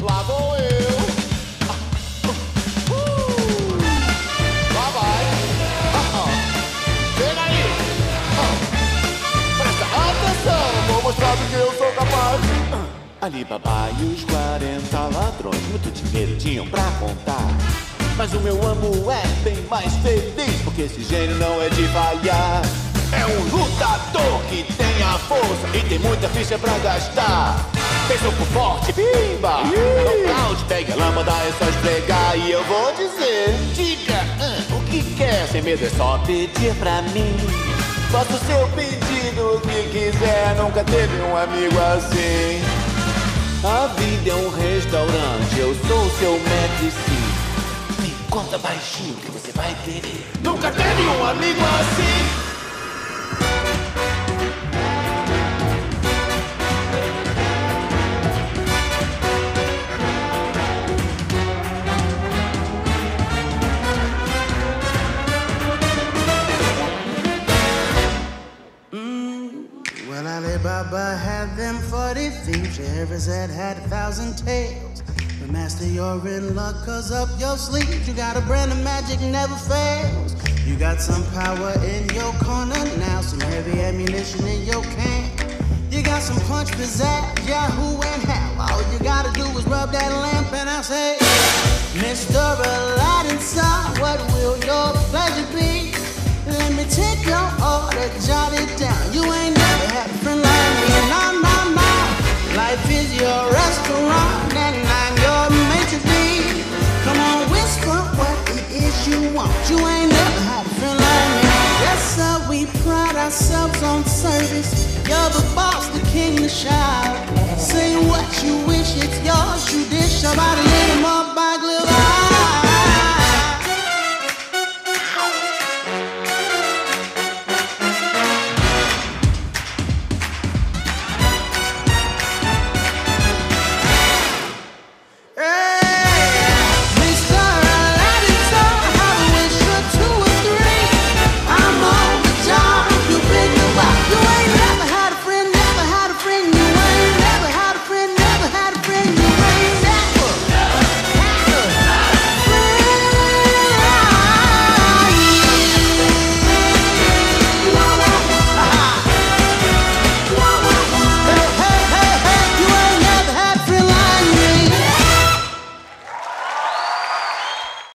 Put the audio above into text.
Lá vou eu. Lá vai. Vem aí. Presta atenção, vou mostrar do que eu sou capaz. Alibaba e os 40 ladrões muito dinheiro tinham pra contar. Mas o meu amo é bem mais feliz, porque esse gênio não é de falhar. É um lutador que tem a força e tem muita ficha pra gastar. Tem soco forte, bimba, nocaute, pega a lâmpada, é só esfregar. E eu vou dizer, diga o que quer, sem medo é só pedir pra mim. Faça o seu pedido, o que quiser, nunca teve um amigo assim. A vida é um restaurante, eu sou o seu mestre sim. Me conta baixinho que você vai querer. Nunca teve um amigo assim. Well, Alibaba had them 40 thieves. Scheherazade had 1,000 tales. But master, you're in luck, cause up your sleeves you got a brand of magic never fails. You got some power in your corner now, some heavy ammunition in your can. You got some punch, pizzazz, Yahoo and how. All you gotta do is rub that lamp and I'll say, Mr. Aladdin, son, what will your pleasure be? Let me take your order, jot it down. You ain't never had a friend like me, and on my mind, life is your restaurant, and I'm your maitre d'. Come on, whisper what it is you want. You ain't never had a friend like me. Yes, sir, we pride ourselves on service. You're the boss, the king, the child. Say what you wish, it's yours, you dish. Somebody